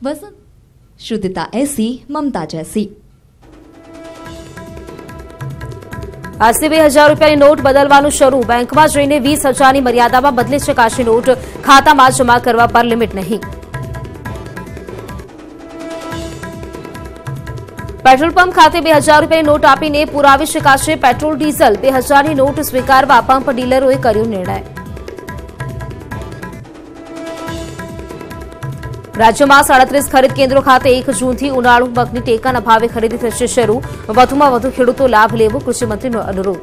वसंत शुद्धता ऐसी ममता जैसी। आज से 2000 રૂપિયાની નોટ બદલવાનું શરૂ। બેંકમાં જઈને 20,000ની મર્યાદામાં બદલી શકાશે નોટ। ખાતામાં જમા કરવા પર લિમિટ નહીં। પેટ્રોલ પંપ ખાતે 2000 રૂપિયાની નોટ આપીને પુરાવી શકાશે પેટ્રોલ ડીઝલ। 2000ની નોટ સ્વીકારવા પંપ ડીલરોએ કર્યો નિર્ણય। રાજ્યમાં 37 ખરીદ કેન્દ્રો ખાતે 1 જૂનથી ઉનાળુ મગની ટેકાના ભાવે ખરીદી થશે શરૂ। વધુમાં વધુ ખેડૂતો લાભ લેવો કૃષિમંત્રીનો અનુરોધ।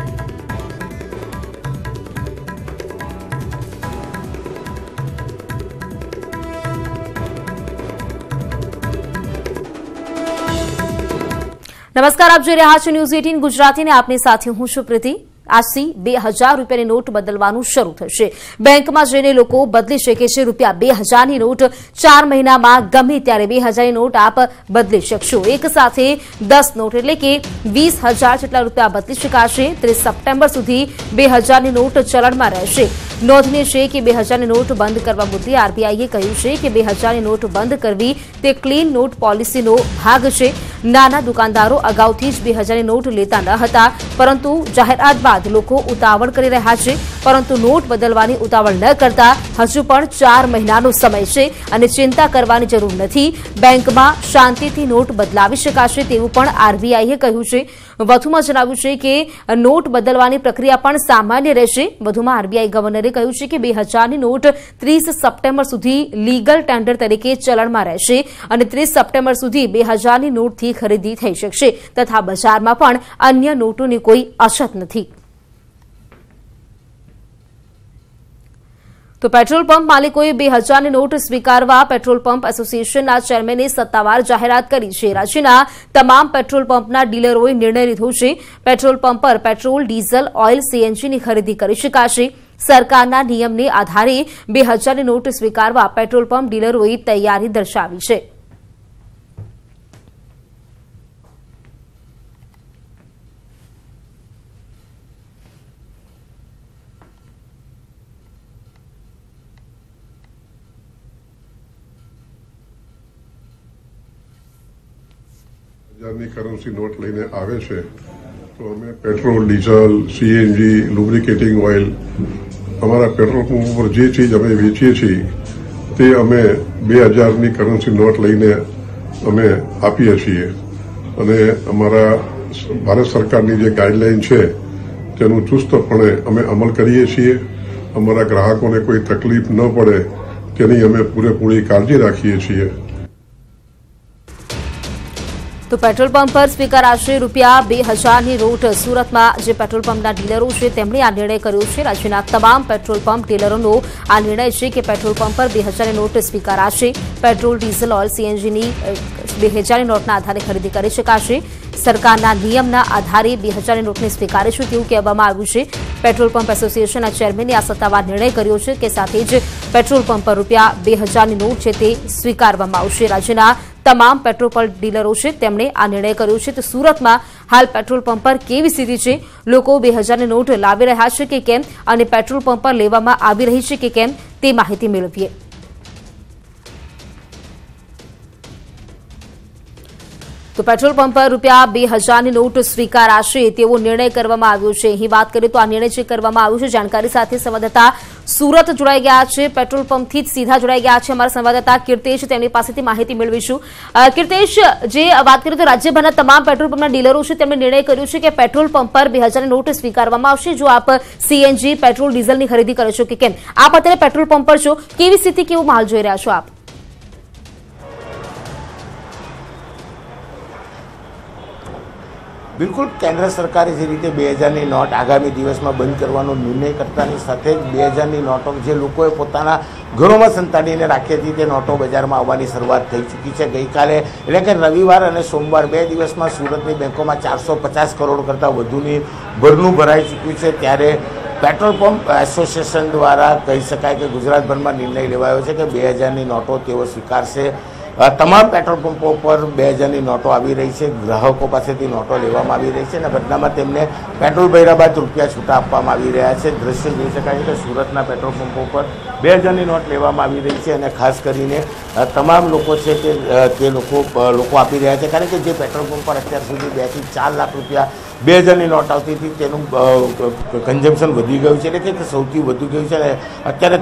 નમસ્કાર, આપ જોઈ રહ્યા છો ન્યૂઝ 18 ગુજરાતીને આપની સાથે હું છું પ્રીતિ। આજથી 2000 રૂપિયાની નોટ બદલવાનું શરૂ થશે। બેંકમાં જઈને લોકો બદલી શકે છે રૂપિયા 2000ની નોટ। 4 મહિનામાં ગમે ત્યારે 2000ની નોટ આપ બદલી શકશો। એક સાથે 10 નોટ એટલે કે 20,000 જેટલા રૂપિયા બદલી શકાશે। 30 સપ્ટેમ્બર સુધી 2000ની નોટ ચલણમાં રહેશે। નોંધનીય છે કે 2000ની નોટ બંધ કરવા મુદ્દે આરબીઆઈએ કહ્યું છે કે 2000ની નોટ બંધ કરવી તે ક્લીન નોટ પોલિસીનો ભાગ છે। નાના દુકાનદારો અગાઉથી જ 2000ની નોટ લેતા ન હતા, પરંતુ જાહેરાત બાદ લોકો ઉતાવળ કરી રહ્યા છે। પરંતુ નોટ બદલવાની ઉતાવળ ન કરતા હજુ પણ 4 મહિનાનો સમય છે અને ચિંતા કરવાની જરૂર નથી। બેંકમાં શાંતિથી નોટ બદલાવી શકાશે તેવું પણ આરબીઆઈએ કહ્યું છે। વધુમાં જણાવ્યું છે કે નોટ બદલવાની પ્રક્રિયા પણ સામાન્ય રહેશે। વધુમાં આરબીઆઈ ગવર્નરે કહ્યું છે કે 2000ની નોટ 30 સપ્ટેમ્બર સુધી લીગલ ટેન્ડર તરીકે ચલણમાં રહેશે અને 30 સપ્ટેમ્બર સુધી 2000ની નોટથી ખરીદી થઈ શકશે તથા બજારમાં પણ અન્ય નોટોની કોઈ અછત નથી। તો પેટ્રોલ પંપ માલિકોએ 2000ની નોટ સ્વીકારવા પેટ્રોલ પંપ એસોસિએશનના ચેરમેને સત્તાવાર જાહેરાત કરી છે। રાજ્યના તમામ પેટ્રોલ પંપના ડીલરોએ નિર્ણય લીધો છે। પેટ્રોલ પંપ પર પેટ્રોલ, ડીઝલ, ઓઇલ, સીએનજીની ખરીદી કરી શકાશે। સરકારના નિયમને આધારે 2000ની નોટ સ્વીકારવા પેટ્રોલ પંપ ડીલરોએ તૈયારી દર્શાવી છે। કરન્સી નોટ લઈને આવે છે તો અમે petrol, diesel, CNG, lubricating oil, અમારા પેટ્રોલ પંપ પર જે ચીજ અમે વેચીએ છીએ તે અમે 2000ની કરન્સી નોટ લઈને અમે આપીએ છીએ અને અમારા ભારત સરકારની જે ગાઈડલાઈન છે તેનું ચુસ્તપણે અમે અમલ કરીએ છીએ। અમારા ગ્રાહકોને કોઈ તકલીફ ન પડે તેની અમે પૂરેપૂરી કાળજી રાખીએ છીએ। તો પેટ્રોલ પંપ પર સ્વીકારાશે રૂપિયા 2000ની નોટ। સુરતમાં જે પેટ્રોલ પંપના ડીલરો છે તેમણે આ નિર્ણય કર્યો છે। રાજ્યના તમામ પેટ્રોલ પંપ ડીલરોનો આ નિર્ણય છે કે પેટ્રોલ પંપ પર 2000ની નોટ સ્વીકારાશે। પેટ્રોલ, ડીઝલ, ઓઇલ, સીએનજીની 2000ની નોટના આધારે ખરીદી કરી શકાશે। સરકારના નિયમના આધારે 2000ની નોટને સ્વીકારીશું તેવું કહેવામાં આવ્યું છે। પેટ્રોલ પંપ એસોસિએશનના ચેરમેને આ સત્તાવાર નિર્ણય કર્યો છે કે સાથે જ પેટ્રોલ પંપ પર રૂપિયા 2000ની નોટ છે તે સ્વીકારવામાં આવશે। રાજ્યના તમામ પેટ્રોલ પંપ ડીલરો છે તેમણે આ નિર્ણય કર્યો છે। તો સુરતમાં હાલ પેટ્રોલ પંપ પર કેવી સ્થિતિ છે, લોકો 2000ની નોટ લાવી રહ્યા છે કે કેમ અને પેટ્રોલ પંપ પર લેવામાં આવી રહી છે કે કેમ તે માહિતી મેળવીએ। તો પેટ્રોલ પંપ પર રૂપિયા 2000ની નોટ સ્વીકારાશે તેવો નિર્ણય કરવામાં આવ્યો છે। અહીં વાત કરીએ તો આ નિર્ણય જે કરવામાં આવ્યો છે જાણકારી સાથે સંવાદદાતા સુરત જોડાઈ ગયા છે। પેટ્રોલ પંપથી જ સીધા જોડાઈ ગયા છે અમારા સંવાદદાતા કીર્તેશ, તેમની પાસેથી માહિતી મેળવીશું। કીર્તેશ, જે વાત કરીએ તો રાજ્યભરના તમામ પેટ્રોલ પંપના ડીલરો છે તેમણે નિર્ણય કર્યો છે કે પેટ્રોલ પંપ પર 2000ની નોટ સ્વીકારવામાં આવશે જો આપ સીએનજી, પેટ્રોલ, ડીઝલની ખરીદી કરો છો કે કેમ। આપ અત્યારે પેટ્રોલ પંપ પર છો, કેવી સ્થિતિ, કેવો માહોલ જોઈ રહ્યા છો આપ? બિલકુલ, કેન્દ્ર સરકારે જે રીતે 2000ની નોટ આગામી દિવસમાં બંધ કરવાનો નિર્ણય કરતાની સાથે જ 2000ની નોટો જે લોકોએ પોતાના ઘરોમાં સંતાડીને રાખી હતી તે નોટો બજારમાં આવવાની શરૂઆત થઈ ચૂકી છે। ગઈકાલે એટલે કે રવિવાર અને સોમવાર 2 દિવસમાં સુરતની બેંકોમાં 450 કરોડ કરતાં વધુની ભરનું ભરાઈ ચૂક્યું છે। ત્યારે પેટ્રોલ પંપ એસોસિએશન દ્વારા કહી શકાય કે ગુજરાતભરમાં નિર્ણય લેવાયો છે કે 2000ની નોટો તેઓ સ્વીકારશે। તમામ પેટ્રોલ પંપો પર 2000ની નોટો આવી રહી છે. ગ્રાહકો પાસેથી નોટો લેવામાં આવી રહી છે અને બદલામાં તેમને પેટ્રોલ ભર્યા બાદ રૂપિયા છૂટા આપવામાં આવી રહ્યા છે. દ્રશ્ય જોઈ શકાય છે કે સુરતના પેટ્રોલ પંપો પર 2000ની નોટ લેવામાં આવી રહી છે અને ખાસ કરીને તમામ લોકો છે કે તે લોકો આપી રહ્યા છે, કારણ કે જે પેટ્રોલ પંપ પર અત્યાર સુધી 2 થી 4 લાખ રૂપિયા 2000ની નોટ આવતી હતી તેનું કન્ઝમ્પશન વધી ગયું છે, એટલે કે સૌથી વધુ ગયું છે. અને અત્યારે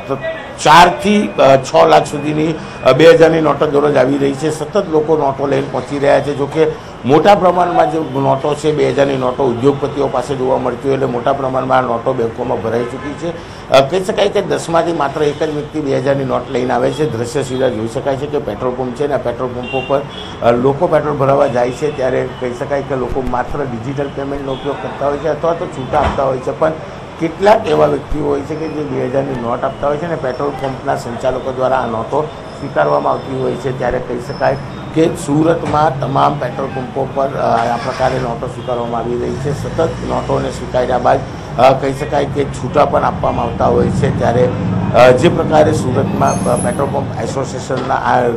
4 થી 6 લાખ સુધીની 2000ની નોટો દરરોજ આવી રહી છે. સતત લોકો નોટો લઈને પહોંચી રહ્યા છે. જોકે મોટા પ્રમાણમાં જે નોટો છે 2000ની નોટો ઉદ્યોગપતિઓ પાસે જોવા મળતી હોય, એટલે મોટા પ્રમાણમાં નોટો બેંકોમાં ભરાઈ ચૂકી છે. કહી શકાય કે 10માંથી માત્ર એક જ વ્યક્તિ 2000ની નોટ લઈને આવે છે. દ્રશ્ય સીધા જોઈ શકાય છે કે પેટ્રોલ પંપ છે ને પેટ્રોલ પંપો પર લોકો પેટ્રોલ ભરાવા જાય છે ત્યારે કહી શકાય કે લોકો માત્ર ડિજિટલ પેમેન્ટનો ઉપયોગ કરતા હોય છે અથવા તો છૂટા આપતા હોય છે, પણ કેટલાક એવા વ્યક્તિઓ હોય છે કે જે 2000ની નોટ આપતા હોય છે અને પેટ્રોલ પંપના સંચાલકો દ્વારા આ નોટો સ્વીકારવામાં આવતી હોય છે. ત્યારે કહી શકાય કે સુરતમાં તમામ પેટ્રોલ પંપો પર આ પ્રકારે નોટો સ્વીકારવામાં આવી રહી છે. સતત નોટોને સ્વીકાર્યા બાદ કહી શકાય કે છૂટા પણ આપવામાં આવતા હોય છે. ત્યારે જે પ્રકારે સુરતમાં પેટ્રોલ પંપ એસોસિએશનના આ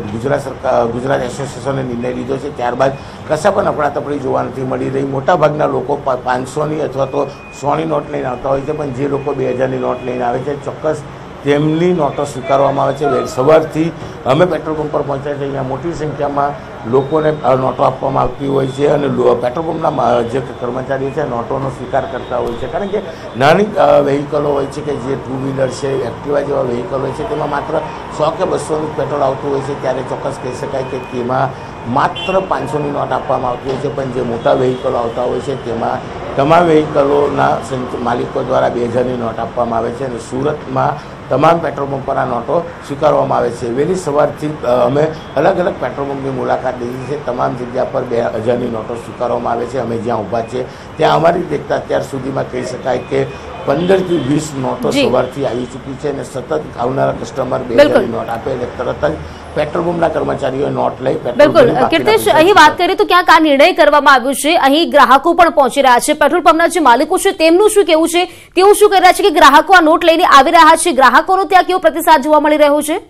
ગુજરાત એસોસિએશને નિર્ણય લીધો છે, ત્યારબાદ કશા પણ અફડાતફડી જોવા નથી મળી રહી. મોટાભાગના લોકો 500ની અથવા તો 100ની નોટ લઈને આવતા હોય છે, પણ જે લોકો 2000ની નોટ લઈને આવે છે ચોક્કસ તેમની નોટો સ્વીકારવામાં આવે છે. સવારથી અમે પેટ્રોલ પંપ પર પહોંચ્યા છે, અહીંયા મોટી સંખ્યામાં લોકોને નોટો આપવામાં આવતી હોય છે અને પેટ્રોલ પંપના જે કર્મચારીઓ છે નોટોનો સ્વીકાર કરતા હોય છે, કારણ કે નાની વ્હીકલો હોય છે કે જે 2 વ્હીલર છે, એક્ટિવા જેવા વ્હીકલ હોય છે, તેમાં માત્ર 100 કે 200નું પેટ્રોલ આવતું હોય છે. ત્યારે ચોક્કસ કહી શકાય કે તેમાં માત્ર 500ની નોટ આપવામાં આવતી હોય છે, પણ જે મોટા વ્હીકલો આવતા હોય છે તેમાં તમામ વ્હીકલોના માલિકો દ્વારા 2000ની નોટ આપવામાં આવે છે અને સુરતમાં તમામ પેટ્રોલ પંપ પર આ નોટો સ્વીકારવામાં આવે છે. વહેલી સવારથી અમે અલગ અલગ પેટ્રોલ પંપની મુલાકાત લીધી છે. તમામ જગ્યા પર 2000ની નોટો સ્વીકારવામાં આવે છે. અમે જ્યાં ઊભા છીએ ત્યાં અમારી દેખતા અત્યાર સુધીમાં કહી શકાય કે 15 થી 20 નોટો સવારથી આવી ચૂકી છે અને સતત આવનારા કસ્ટમર 2000ની નોટ આપે એટલે તરત જ પેટ્રોલ પંપના કર્મચારીઓ નોટ લઈ બિલકુલ. કીર્તિશ, અહીં વાત કરીએ તો ક્યાંક આ નિર્ણય કરવામાં આવ્યો છે, અહીં ગ્રાહકો પણ પહોંચી રહ્યા છે, પેટ્રોલ પંપના જે માલિકો છે તેમનું શું કેવું છે, તેઓ શું કરી રહ્યા છે કે ગ્રાહકો આ નોટ લઈને આવી રહ્યા છે, ગ્રાહકોનો ત્યાં કેવો પ્રતિસાદ જોવા મળી રહ્યો છે?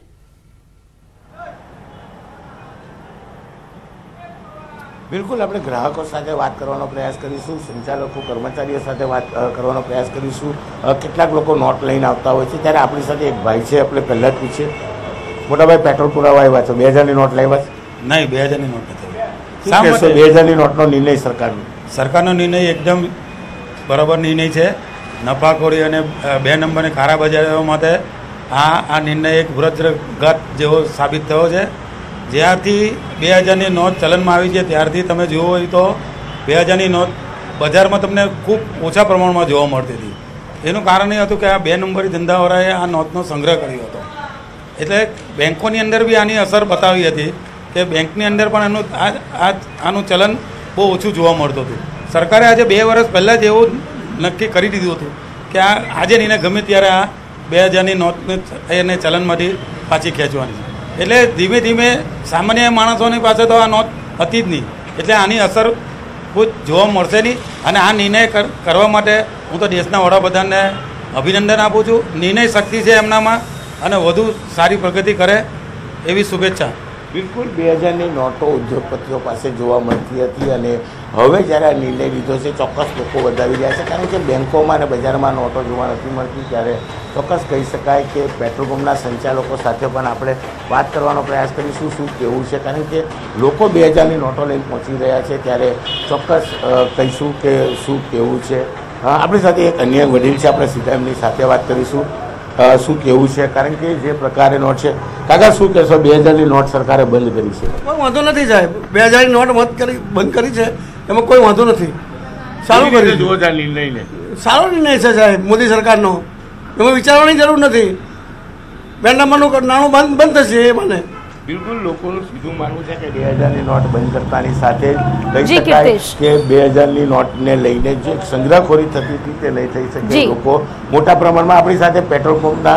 બિલકુલ, આપણે ગ્રાહકો સાથે વાત કરવાનો પ્રયાસ કરીશું, સંચાલકો કર્મચારીઓ સાથે વાત કરવાનો પ્રયાસ કરીશું. કેટલાક લોકો નોટ લઈને આવતા હોય છે, ત્યારે આપણી સાથે એક ભાઈ છે, આપણે પહેલાં જ પૂછીએ. મોટા ભાઈ, પેટ્રોલ પુરાવા આવ્યા છો, 2000ની નોટ લાવ્યા છે? નહીં, 2000ની નોટ નથી. શું કહેશો 2000ની નોટનો નિર્ણય સરકારનો નિર્ણય એકદમ બરાબર નિર્ણય છે. નફાખોરી અને 2 નંબરની કાળા બજારો માટે આ નિર્ણય એક વૃદ્ધઘાત જેવો સાબિત થયો છે. જ્યારથી 2000ની નોટ ચલનમાં આવી છે ત્યારથી તમે જુઓ હોય તો 2000ની નોટ બજારમાં તમને ખૂબ ઓછા પ્રમાણમાં જોવા મળતી હતી. એનું કારણ એ હતું કે આ 2 નંબરી ધંધાવાળાએ આ નોટનો સંગ્રહ કર્યો હતો, એટલે બેંકોની અંદર બી આની અસર બતાવી હતી કે બેંકની અંદર પણ આનું ચલન બહુ ઓછું જોવા મળતું હતું. સરકારે આજે 2 વર્ષ પહેલાં જ એવું નક્કી કરી દીધું હતું કે આજે નહીં ગમે ત્યારે આ 2000ની નોટને એને ચલનમાંથી પાછી ખેંચવાની છે. એટલે ધીમે ધીમે સામાન્ય માણસોની પાસે તો આ નોટ હતી જ નહીં, એટલે આની અસર ખૂબ જોવા મળશે નહીં. અને આ નિર્ણય કરવા માટે હું તો દેશના વડાપ્રધાનને અભિનંદન આપું છું. નિર્ણય શક્તિ છે એમનામાં અને વધુ સારી પ્રગતિ કરે એવી શુભેચ્છા. બિલકુલ, 2000ની નોટો ઉદ્યોગપતિઓ પાસે જોવા મળતી હતી અને હવે જ્યારે આ નિર્ણય લીધો છે ચોક્કસ લોકો વધાવી રહ્યા છે, કારણ કે બેંકોમાં અને બજારમાં નોટો જોવા નથી મળતી. ત્યારે ચોક્કસ કહી શકાય કે પેટ્રોલ પંપના સંચાલકો સાથે પણ આપણે વાત કરવાનો પ્રયાસ કરીશું શું કેવું છે, કારણ કે લોકો 2000ની નોટો લઈને પહોંચી રહ્યા છે. ત્યારે ચોક્કસ કહીશું કે શું કેવું છે. આપણી સાથે એક અન્ય વડીલ છે, આપણે સીધા એમની સાથે વાત કરીશું શું કેવું છે, કારણ કે જે પ્રકારે નોટ છે. કાકા, શું કહેશો, 2000ની નોટ સરકારે બંધ કરી છે? કોઈ વાંધો નથી સાહેબ, 2000ની નોટ બંધ કરી છે, એમાં કોઈ વાંધો નથી. સારું કરી નિર્ણય, સારો નિર્ણય છે સાહેબ મોદી સરકારનો, એમાં વિચારવાની જરૂર નથી. 2 નંબરનું નાણું બંધ થશે એ મને. બિલકુલ, લોકોનું સીધું માનવું છે કે 2000ની નોટ બંધ કરતાની સાથે કહી શકાય કે 2000ની નોટને લઈને જે સંગ્રહખોરી થતી હતી તે નહીં થઈ શકે. લોકો મોટા પ્રમાણમાં આપણી સાથે પેટ્રોલ પંપના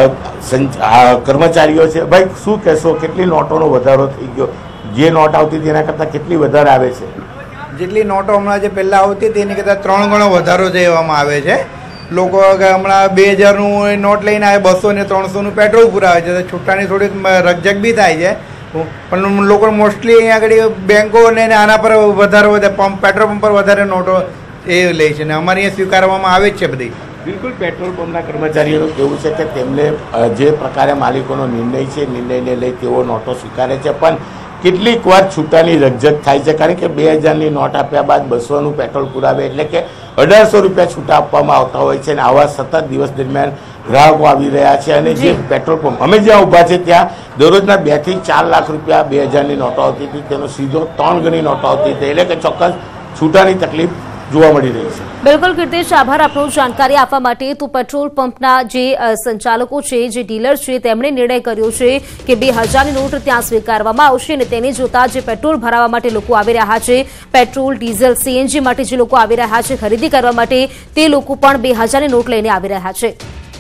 કર્મચારીઓ છે. ભાઈ, શું કહેશો, કેટલી નોટોનો વધારો થઈ ગયો? જે નોટ આવતી હતી એના કરતાં કેટલી વધારે આવે છે? જેટલી નોટો હમણાં જે પહેલાં આવતી હતી એની કરતાં 3 ગણો વધારો કહેવામાં આવે છે. લોકો હમણાં 2000નું નોટ લઈને આવે, 200 ને 300નું પેટ્રોલ પુરાવે છે, છૂટાની થોડીક રકઝક બી થાય છે. પણ લોકો મોસ્ટલી અહીંયા આગળ બેંકો અને આના પર વધારે પંપ પેટ્રોલ પંપ પર વધારે નોટો એ લે છે ને અમારે અહીંયા સ્વીકારવામાં આવે જ છે બધી. બિલકુલ પેટ્રોલ પંપના કર્મચારીઓનું કહેવું છે કે તેમને જે પ્રકારે માલિકોનો નિર્ણય છે નિર્ણયને લઈ તેઓ નોટો સ્વીકારે છે, પણ કેટલીક વાર છૂટાની રકઝક થાય છે, કારણ કે 2000ની નોટ આપ્યા બાદ 200નું પેટ્રોલ પુરાવે એટલે કે 1800 રૂપિયા છૂટા આપવામાં આવતા હોય છે અને આવા સતત દિવસ દરમિયાન ગ્રાહકો આવી રહ્યા છે. અને જે પેટ્રોલ પંપ અમે જ્યાં ઊભા છે ત્યાં દરરોજના 2 થી 4 લાખ રૂપિયા 2000ની નોટો આવતી હતી, તેનો સીધો 3 ગણી નોટો આવતી હતી, એટલે કે ચોક્કસ છૂટાની તકલીફ જોવા મળી રહી છે. બિલકુલ કીર્તિશ, આભાર આપનો જાણકારી આપવા માટે. તો પેટ્રોલ પંપના જે સંચાલકો છે, જે ડીલર છે, તેમણે નિર્ણય કર્યો છે કે 2000ની નોટ ત્યાં સ્વીકારવામાં આવશે અને તેને જોતા જે પેટ્રોલ ભરાવા માટે લોકો આવી રહ્યા છે, પેટ્રોલ ડીઝલ સીએનજી માટે જે લોકો આવી રહ્યા છે ખરીદી કરવા માટે, તે લોકો પણ 2000ની નોટ લઈને આવી રહ્યા છે.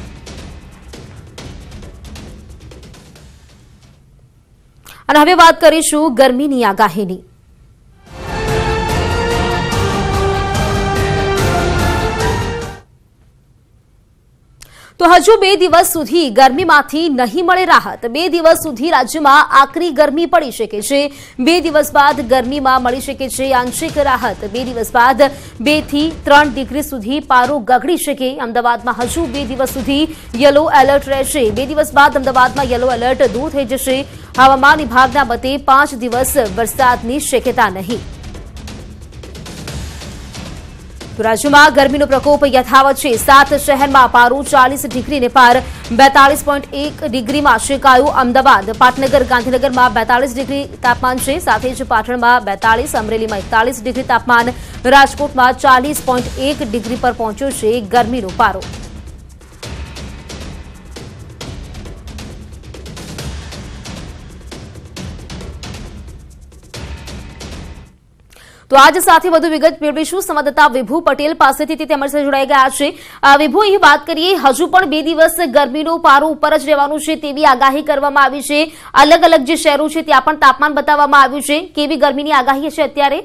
અને હવે વાત કરીશું ગરમીની આગાહીની. તો હજુ 2 દિવસ સુધી ગરમીમાંથી નહીં મળે રાહત. 2 દિવસ સુધી રાજ્યમાં આકરી ગરમી પડી શકે છે. 2 દિવસ બાદ ગરમીમાં મળી શકે છે આંશિક રાહત. 2 દિવસ બાદ 2 થી 3 ડિગ્રી સુધી પારો ગગડી શકે. અમદાવાદમાં હજુ 2 દિવસ સુધી યલો એલર્ટ રહેશે. 2 દિવસ બાદ અમદાવાદમાં યલો એલર્ટ દૂર થઈ જશે. હવામાન વિભાગના મતે 5 દિવસ વરસાદની શક્યતા નહીં. રાજ્યમાં ગરમીનો પ્રકોપ યથાવત છે. 7 શહેરમાં પારો 40 ડિગ્રીને પાર, 42.1 ડિગ્રીમાં શેકાયું અમદાવાદ. પાટનગર ગાંધીનગરમાં 42 ડિગ્રી તાપમાન છે, સાથે જ પાટણમાં 42, અમરેલીમાં 41 ડિગ્રી તાપમાન, રાજકોટમાં 40.1 ડિગ્રી પર પહોંચ્યો છે ગરમીનો પારો. તો આજ સાથે વધુ વિગત મેળવીશું સંવાદદાતા વિભુ પટેલ પાસેથી, તે અમારી સાથે જોડાઈ ગયા છે. વિભુ, અહીં વાત કરીએ, હજુ પણ 2 દિવસ ગરમીનો પારો ઉપર જ રહેવાનું છે તેવી આગાહી કરવામાં આવી છે. અલગ અલગ જે શહેરો છે ત્યાં પણ તાપમાન બતાવવામાં આવ્યું છે. કેવી ગરમીની આગાહી છે અત્યારે?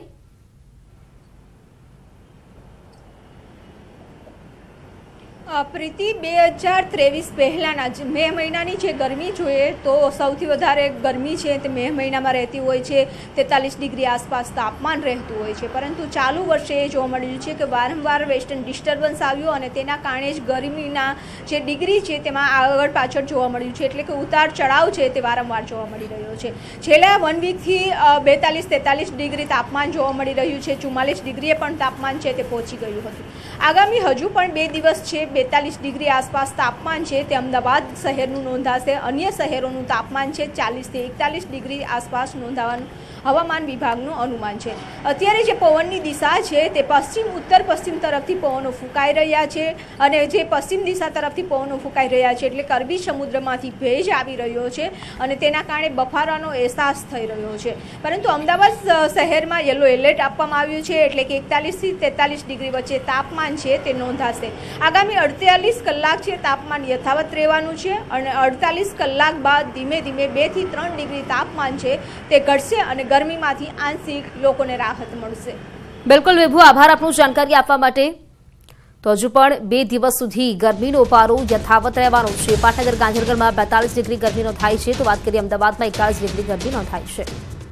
પ્રીતિ, 2023 પહેલાંના જ મે મહિનાની જે ગરમી જોઈએ તો સૌથી વધારે ગરમી છે તે મે મહિનામાં રહેતી હોય છે. 43 ડિગ્રી આસપાસ તાપમાન રહેતું હોય છે. પરંતુ ચાલુ વર્ષે એ જોવા મળ્યું છે કે વારંવાર વેસ્ટર્ન ડિસ્ટર્બન્સ આવ્યું અને તેના કારણે જ ગરમીના જે ડિગ્રી છે તેમાં આગળ પાછળ જોવા મળ્યું છે. એટલે કે ઉતાર ચઢાવ છે તે વારંવાર જોવા મળી રહ્યો છે. છેલ્લા 1 વીકથી 42-43 ડિગ્રી તાપમાન જોવા મળી રહ્યું છે. 44 ડિગ્રીએ પણ તાપમાન છે તે પહોંચી ગયું હતું. આગામી હજુ પણ 2 દિવસ છે 42 ડિગ્રી આસપાસ તાપમાન છે તે અમદાવાદ શહેરનું નોંધાશે. અન્ય શહેરોનું તાપમાન છે 40 થી 41 ડિગ્રી આસપાસ નોંધાવાનું હવામાન વિભાગનું અનુમાન છે. અત્યારે જે પવનની દિશા છે તે પશ્ચિમ ઉત્તર પશ્ચિમ તરફથી પવનો ફૂંકાઈ રહ્યા છે અને જે પશ્ચિમ દિશા તરફથી પવનો ફૂંકાઈ રહ્યા છે એટલે અરબી સમુદ્રમાંથી ભેજ આવી રહ્યો છે અને તેના કારણે બફારાનો અહેસાસ થઈ રહ્યો છે. પરંતુ અમદાવાદ શહેરમાં યલો એલર્ટ આપવામાં આવ્યું છે એટલે કે 41 થી 43 ડિગ્રી વચ્ચે તાપમાન છે તે નોંધાશે. આગામી 48 કલાક છે તાપમાન યથાવત રહેવાનું છે અને 48 કલાક બાદ ધીમે ધીમે 2 થી 3 ડિગ્રી તાપમાન છે તે ઘટશે અને ગરમીમાંથી આંશિક લોકોને રાહત મળશે. બિલકુલ વિભુ, આભાર આપનું જાણકારી આપવા માટે. તો હજુ પણ 2 દિવસ સુધી ગરમીનો પારો યથાવત રહેવાનો છે. પાટનગર ગાંધીનગરમાં 42 ડિગ્રી ગરમીનો થાય છે તો વાત કરીએ અમદાવાદમાં 41 ડિગ્રી ગરમીનો થાય છે.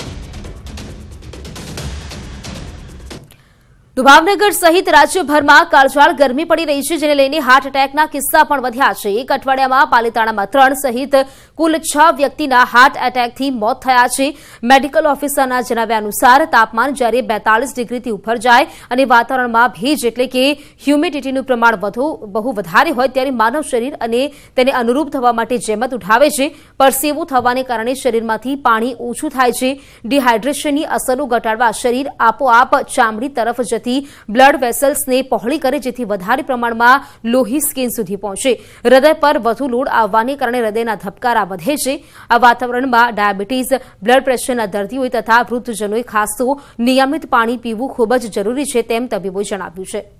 ભાવનગર સહિત રાજ્યભરમાં કાળઝાળ ગરમી પડી રહી છે, જેને લઈને હાર્ટ એટેકના કિસ્સા પણ વધ્યા છે. એક અઠવાડિયામાં પાલિતાણામાં 3 સહિત કુલ 6 વ્યક્તિના હાર્ટ એટેકથી મોત થયા છે. મેડિકલ ઓફિસરના જણાવ્યા અનુસાર તાપમાન જ્યારે 42 ડિગ્રીથી ઉપર જાય અને વાતાવરણમાં ભેજ એટલે કે હ્યુમિડિટીનું પ્રમાણ બહુ વધારે હોય ત્યારે માનવ શરીર અને તેને અનુરૂપ થવા માટે જહેમત ઉઠાવે છે. પરસેવો થવાને કારણે શરીરમાંથી પાણી ઓછું થાય છે. ડિહાઇડ્રેશનની અસરો ઘટાડવા શરીર આપોઆપ ચામડી તરફ જતી બ્લડ વેસલ્સને પહોળી કરે, જેથી વધારે પ્રમાણમાં લોહી સ્કિન સુધી પહોંચે. હૃદય પર વધુ લોડ આવવાને કારણે હૃદયના ધબકારા વધે છે. આ વાતાવરણમાં ડાયાબિટીસ, બ્લડ પ્રેશરના દર્દીઓ તથા વૃદ્ધજનોએ ખાસ તો નિયમિત પાણી પીવું ખૂબ જ જરૂરી છે તેમ તબીબોએ જણાવ્યું છે.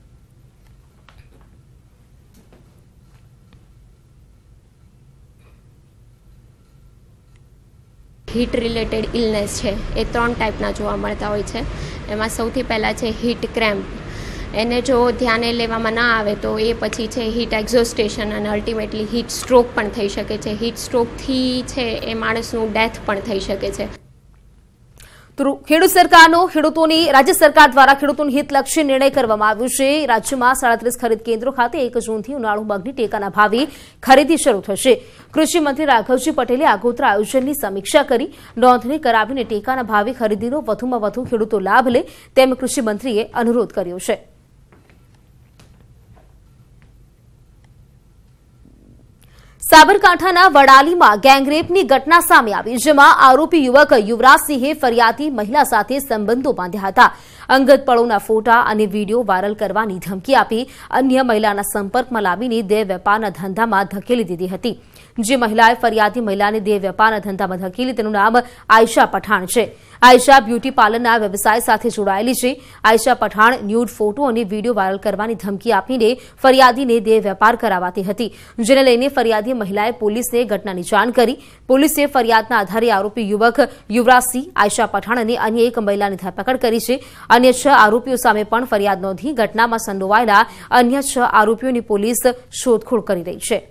હીટ રિલેટેડ ઇલનેસ છે એ 3 ટાઈપના જોવા મળતા હોય છે. એમાં સૌથી પહેલાં છે હીટ ક્રેમ્પ. એને જો ધ્યાને લેવામાં ના આવે તો એ પછી છે હીટ એક્ઝોસ્ટેશન અને અલ્ટિમેટલી હીટ સ્ટ્રોક પણ થઈ શકે છે. હીટ સ્ટ્રોકથી છે એ માણસનું ડેથ પણ થઈ શકે છે. ખેડૂત સરકારનો રાજ્ય સરકાર દ્વારા ખેડૂતોનું હિતલક્ષી નિર્ણય કરવામાં આવ્યો છે. રાજ્યમાં 37 ખરીદ કેન્દ્રો ખાતે 1 જૂનથી ઉનાળુ મગની ટેકાના ભાવે ખરીદી શરૂ થશે. કૃષિ મંત્રી રાઘવજી પટેલે આગોતરા આયોજનની સમીક્ષા કરી નોંધણી કરાવીને ટેકાના ભાવે ખરીદીનો વધુમાં વધુ ખેડૂતો લાભ લે તેમ કૃષિ મંત્રીએ અનુરોધ કર્યો છે. સાબરકાંઠાના વડાલીમાં ગેંગરેપની ઘટના સામે આવી, જેમાં આરોપી યુવક યુવરાજસિંહે ફરિયાદી મહિલા સાથે સંબંધો બાંધ્યા હતા. અંગત પળોના ફોટા અને વીડિયો વાયરલ કરવાની ધમકી આપી અન્ય મહિલાના સંપર્કમાં લાવીને દેહ વેપારના ધંધામાં ધકેલી દીધી હતી. જે મહિલાએ ફરિયાદી મહિલાને દેહ વેપારના ધંધામાં ધકેલી તેનું નામ આયશા પઠાણ છે. આયશા બ્યુટી પાર્લરના વ્યવસાય સાથે જોડાયેલી છે. આયશા પઠાણ ન્યૂડ ફોટો અને વીડિયો વાયરલ કરવાની ધમકી આપીને ફરિયાદીને દેહ વેપાર કરાવતી હતી, જેને લઈને ફરિયાદી મહિલાએ પોલીસને ઘટનાની જાણ કરી. પોલીસે ફરિયાદના આધારે આરોપી યુવક યુવરાજસિંહ, આયશા પઠાણ અને અન્ય એક મહિલાની ધરપકડ કરી છે. અન્ય 6 આરોપીઓ સામે પણ ફરિયાદ નોંધી ઘટનામાં સંડોવાયેલા અન્ય 6 આરોપીઓની પોલીસ શોધખોળ કરી રહી છે.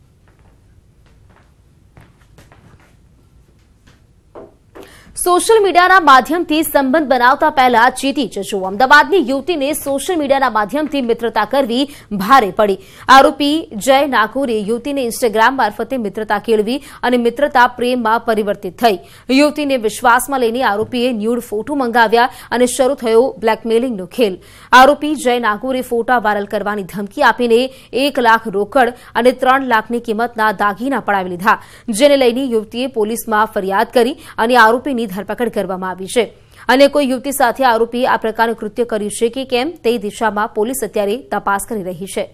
સોશિયલ મીડિયાના માધ્યમથી સંબંધ બનાવતા પહેલા ચેતી જજો. અમદાવાદની યુવતીને સોશિયલ મીડિયાના માધ્યમથી મિત્રતા કરવી ભારે પડી. આરોપી જય નાગોરે યુવતીને ઇન્સ્ટાગ્રામ મારફતે મિત્રતા કેળવી અને મિત્રતા પ્રેમમાં પરિવર્તિત થઈ. યુવતીને વિશ્વાસમાં લઈને આરોપીએ ન્યૂડ ફોટો મંગાવ્યા અને શરૂ થયો બ્લેકમેલિંગનો ખેલ. આરોપી જય નાગોરે ફોટા વાયરલ કરવાની ધમકી આપીને 1 લાખ રોકડ અને 3 લાખની કિંમતના દાગીના પડાવી લીધા, જેને લઈને યુવતીએ પોલીસમાં ફરિયાદ કરી અને આરોપીની ધરપકડ કરવામાં આવી છે. અને કોઈ યુવતી સાથે આરોપીએ આ પ્રકારનું કૃત્ય કર્યું છે કે કેમ તે દિશામાં પોલીસ અત્યારે તપાસ કરી રહી છે.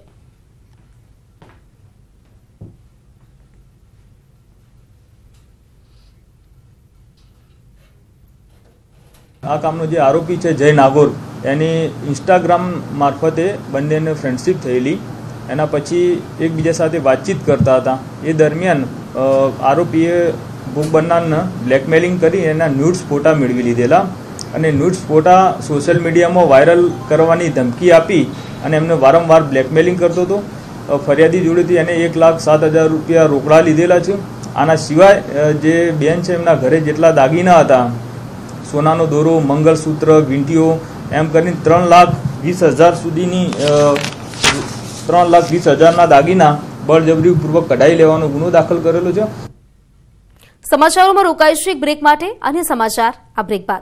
આ કામનો જે આરોપી છે જય નાગોર, એની ઇન્સ્ટાગ્રામ મારફતે બંનેને ફ્રેન્ડશીપ થયેલી. એના પછી એકબીજા સાથે વાતચીત કરતા હતા. એ દરમિયાન આરોપીએ ભોગ બનનારને બ્લેકમેલિંગ કરી એના ન્યૂડ્સ ફોટા મેળવી લીધેલા અને ન્યૂડ્સ ફોટા સોશિયલ મીડિયામાં વાયરલ કરવાની ધમકી આપી અને એમને વારંવાર બ્લેકમેલિંગ કરતો હતો. ફરિયાદી જોડેથી એને 1,07,000 રૂપિયા રોકડા લીધેલા છે. આના સિવાય જે બેન છે એમના ઘરે જેટલા દાગીના હતા, સોનાનો દોરો, મંગલસૂત્ર, વીંટીઓ, એમ કરીને 3,20,000 સુધીની 3,20,000ના દાગીના બળજબરીપૂર્વક કઢાઈ લેવાનો ગુનો દાખલ કરેલો છે. સમાચારોમાં રોકાઈશું એક બ્રેક માટે. અન્ય સમાચાર આ બ્રેક બાદ.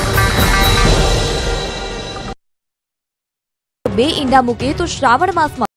બે ઈંડા મૂકે તો શ્રાવણ માસમાં